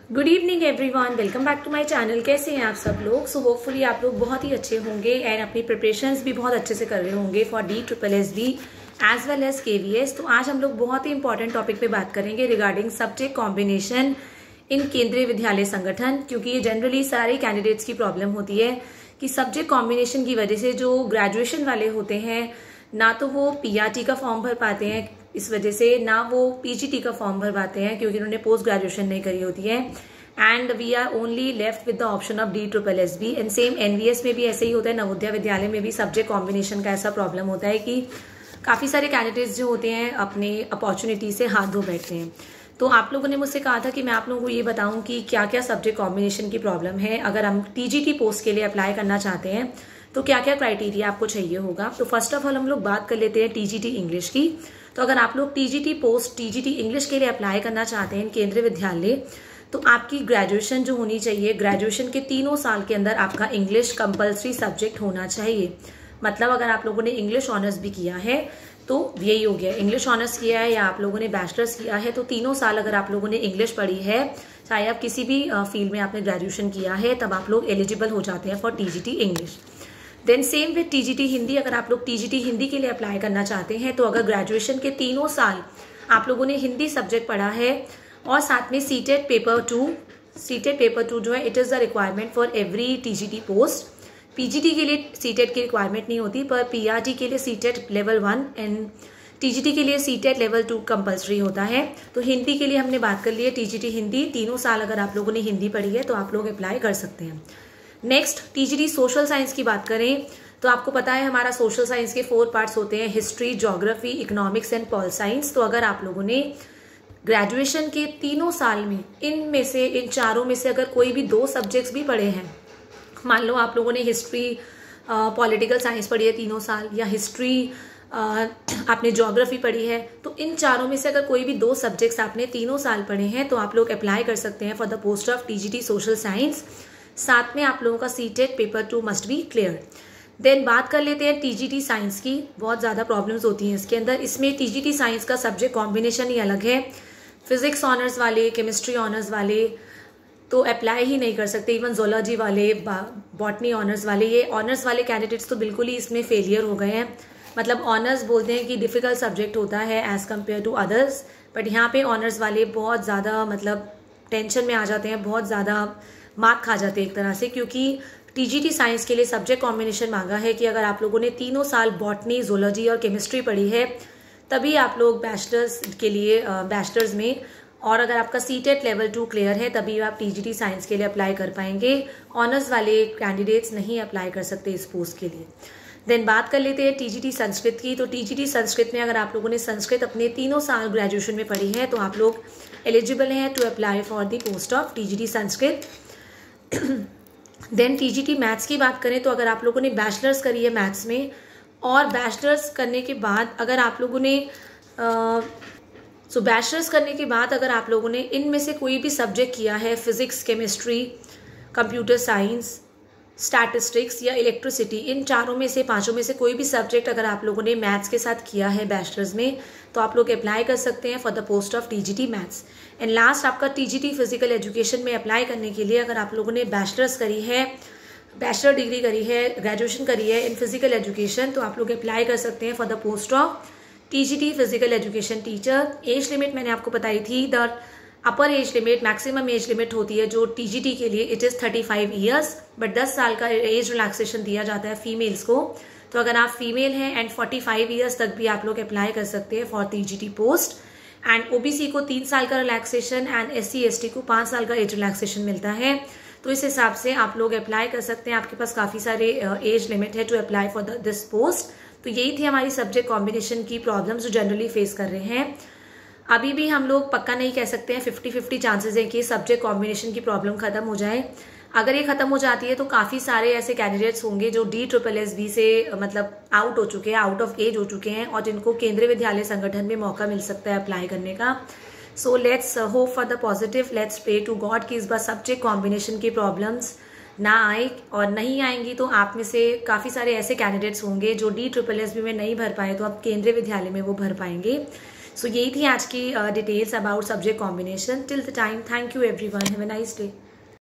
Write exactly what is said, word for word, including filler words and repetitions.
Good evening everyone, welcome back to my channel. कैसे हैं आप सब लोग? सो होपफुली आप लोग बहुत ही अच्छे होंगे एंड अपनी प्रिपरेशंस भी बहुत अच्छे से कर रहे होंगे for D triple S B as well as K V S. तो आज हम लोग बहुत ही इंपॉर्टेंट टॉपिक पे बात करेंगे रिगार्डिंग सब्जेक्ट कॉम्बिनेशन इन केंद्रीय विद्यालय संगठन, क्योंकि ये जनरली सारे कैंडिडेट्स की प्रॉब्लम होती है कि सब्जेक्ट कॉम्बिनेशन की वजह से जो ग्रेजुएशन वाले होते हैं ना तो वो पी आर टी का फॉर्म भर पाते हैं, इस वजह से ना वो पी जी टी का फॉर्म भर पाते हैं क्योंकि उन्होंने पोस्ट ग्रेजुएशन नहीं करी होती है। And we are only left with the option of D triple S B. And same N V S में भी ऐसे ही होता है, नवोदय विद्यालय में भी सब्जेक्ट कॉम्बिनेशन का ऐसा प्रॉब्लम होता है कि काफी सारे कैंडिडेट्स जो होते हैं अपने अपॉर्चुनिटी से हाथ धो बैठते हैं। तो आप लोगों ने मुझसे कहा था कि मैं आप लोगों को ये बताऊं कि क्या क्या सब्जेक्ट कॉम्बिनेशन की प्रॉब्लम है। अगर हम टी जी टी पोस्ट के लिए अप्लाई करना चाहते हैं तो क्या क्या क्राइटेरिया आपको चाहिए होगा। तो फर्स्ट ऑफ ऑल हम लोग बात कर लेते हैं टी जी टी इंग्लिश की। तो अगर आप लोग T G T post T G T English के लिए अप्लाई करना चाहते हैं केंद्रीय विद्यालय, तो आपकी ग्रेजुएशन जो होनी चाहिए, ग्रेजुएशन के तीनों साल के अंदर आपका इंग्लिश कंपलसरी सब्जेक्ट होना चाहिए। मतलब अगर आप लोगों ने इंग्लिश ऑनर्स भी किया है तो यही हो गया, इंग्लिश ऑनर्स किया है या आप लोगों ने बैचलर्स किया है तो तीनों साल अगर आप लोगों ने इंग्लिश पढ़ी है, चाहे आप किसी भी फील्ड में आपने ग्रेजुएशन किया है, तब आप लोग एलिजिबल हो जाते हैं for T G T English. Then same with T G T Hindi. अगर आप लोग टी जी टी हिंदी के लिए अप्लाई करना चाहते हैं तो अगर ग्रेजुएशन के तीनों साल आप लोगों ने हिंदी सब्जेक्ट पढ़ा है और साथ में CTET paper two, CTET paper two जो है it is the requirement for every T G T post. P G T के लिए सीटेट की रिक्वायरमेंट नहीं होती, पर पी आर टी के लिए CTET level one and T G T के लिए सीटेट लेवल टू कंपलसरी होता है। तो हिंदी के लिए हमने बात कर ली है टी जी टी हिंदी, तीनों साल अगर आप लोगों ने हिंदी पढ़ी है तो आप लोग अप्लाई कर सकते हैं। Next T G T social science की बात करें तो आपको पता है हमारा सोशल साइंस के फोर पार्ट्स होते हैं, history, geography, economics and pol science. तो अगर आप लोगों ने ग्रेजुएशन के तीनों साल में इनमें से इन चारों में से अगर कोई भी दो सब्जेक्ट्स भी पढ़े हैं, मान लो आप लोगों ने हिस्ट्री पॉलिटिकल साइंस पढ़ी है तीनों साल, या हिस्ट्री आपने ज्योग्राफी पढ़ी है, तो इन चारों में से अगर कोई भी दो सब्जेक्ट्स आपने तीनों साल पढ़े हैं तो आप लोग अप्लाई कर सकते हैं for the post of T G T social science. साथ में आप लोगों का CTET paper two must be clear. Then बात कर लेते हैं टी जी टी साइंस की। बहुत ज्यादा प्रॉब्लम्स होती हैं इसके अंदर। इसमें टी जी टी साइंस का सब्जेक्ट कॉम्बिनेशन ही अलग है। फिजिक्स ऑनर्स वाले, केमिस्ट्री ऑनर्स वाले तो अप्लाई ही नहीं कर सकते, इवन जोलॉजी वाले, बॉटनी ऑनर्स वाले, ये ऑनर्स वाले कैंडिडेट्स तो बिल्कुल ही इसमें फेलियर हो गए हैं। मतलब ऑनर्स बोलते हैं कि डिफिकल्ट सब्जेक्ट होता है as compare to others, but यहाँ पे ऑनर्स वाले बहुत ज़्यादा मतलब टेंशन में आ जाते हैं, बहुत ज़्यादा मार्क खा जाते हैं एक तरह से, क्योंकि टी जी टी साइंस के लिए सब्जेक्ट कॉम्बिनेशन मांगा है कि अगर आप लोगों ने तीनों साल बॉटनी, जोलॉजी और केमिस्ट्री पढ़ी है तभी आप लोग बैचलर्स के लिए बैचलर्स में, और अगर आपका सीटेट लेवल टू क्लियर है तभी आप टी जी टी साइंस के लिए अप्लाई कर पाएंगे। ऑनर्स वाले कैंडिडेट्स नहीं अप्लाई कर सकते इस पोस्ट के लिए। देन बात कर लेते हैं टी जी टी संस्कृत की। तो टी जी टी संस्कृत में अगर आप लोगों ने संस्कृत अपने तीनों साल ग्रेजुएशन में पढ़ी है तो आप लोग एलिजिबल हैं to apply for the post of T G T Sanskrit. Then T G T maths की बात करें तो अगर आप लोगों ने बैचलर्स करी है मैथ्स में, और बैचलर्स करने के बाद अगर आप लोगों ने सो बैचलर्स करने के बाद अगर आप लोगों ने इनमें से कोई भी सब्जेक्ट किया है, physics, chemistry, computer science, statistics या इलेक्ट्रिसिटी, इन चारों में से पांचों में से कोई भी सब्जेक्ट अगर आप लोगों ने मैथ्स के साथ किया है बैचलर्स में तो आप लोग अप्लाई कर सकते हैं for the post of T G T maths. And last आपका T G T physical education में अप्लाई करने के लिए अगर आप लोगों ने बैचलर्स करी है, बैचलर डिग्री करी है, ग्रेजुएशन करी है इन फिजिकल एजुकेशन, तो आप लोग अप्लाई कर सकते हैं for the post of T G T physical education teacher. Age limit मैंने आपको बताई थी, the upper age limit, maximum age limit होती है जो टी जी टी के लिए it is thirty five years, but दस साल का एज रिलैक्सेशन दिया जाता है फीमेल्स को। तो अगर आप फीमेल हैं एंड फोर्टी फाइव ईयर्स तक भी आप लोग अप्लाई कर सकते हैं for T G T post. And O B C को तीन साल का relaxation and S C S T को पांच साल का एज रिलैक्सेशन मिलता है। तो इस हिसाब से आप लोग अप्लाई कर सकते हैं। आपके पास काफी सारे एज लिमिट है to apply for this post. तो यही थी हमारी सब्जेक्ट कॉम्बिनेशन की प्रॉब्लम्स जो जनरली फेस कर रहे हैं। अभी भी हम लोग पक्का नहीं कह सकते हैं, फिफ्टी फिफ्टी चांसेस है कि सब्जेक्ट कॉम्बिनेशन की प्रॉब्लम खत्म हो जाए। अगर ये खत्म हो जाती है तो काफी सारे ऐसे कैंडिडेट्स होंगे जो डी ट्रिपल एस बी से मतलब आउट हो चुके हैं, आउट ऑफ एज हो चुके हैं, और जिनको केंद्रीय विद्यालय संगठन में मौका मिल सकता है अप्लाई करने का। So let's hope for the positive, let's pray to God कि इस बार सब्जेक्ट कॉम्बिनेशन की प्रॉब्लम्स ना आए, और नहीं आएंगी तो आप में से काफी सारे ऐसे कैंडिडेट्स होंगे जो डी ट्रिपल एस बी में नहीं भर पाए तो अब केंद्रीय विद्यालय में वो भर पाएंगे। सो यही थी आज की details about subject combination. Till the time, thank you everyone, have a nice day.